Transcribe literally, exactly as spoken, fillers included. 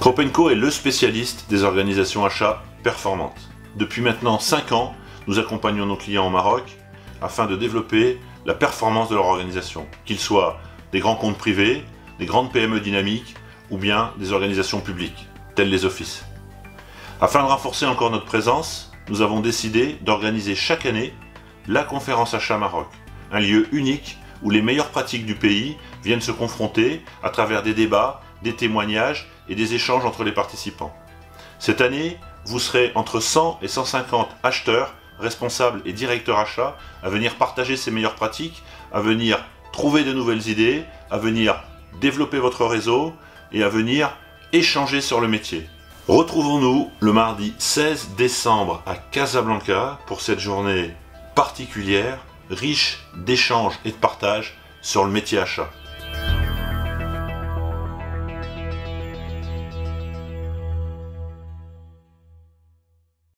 Cropenco est le spécialiste des organisations achats performantes. Depuis maintenant cinq ans, nous accompagnons nos clients au Maroc afin de développer la performance de leur organisation, qu'ils soient des grands comptes privés, des grandes P M E dynamiques ou bien des organisations publiques, telles les offices. Afin de renforcer encore notre présence, nous avons décidé d'organiser chaque année la conférence Achat Maroc, un lieu unique où les meilleures pratiques du pays viennent se confronter à travers des débats, des témoignages et des échanges entre les participants. Cette année, vous serez entre cent et cent cinquante acheteurs, responsables et directeurs achats à venir partager ces meilleures pratiques, à venir trouver de nouvelles idées, à venir développer votre réseau et à venir échanger sur le métier. Retrouvons-nous le mardi seize décembre à Casablanca pour cette journée particulière, riche d'échanges et de partage sur le métier achat.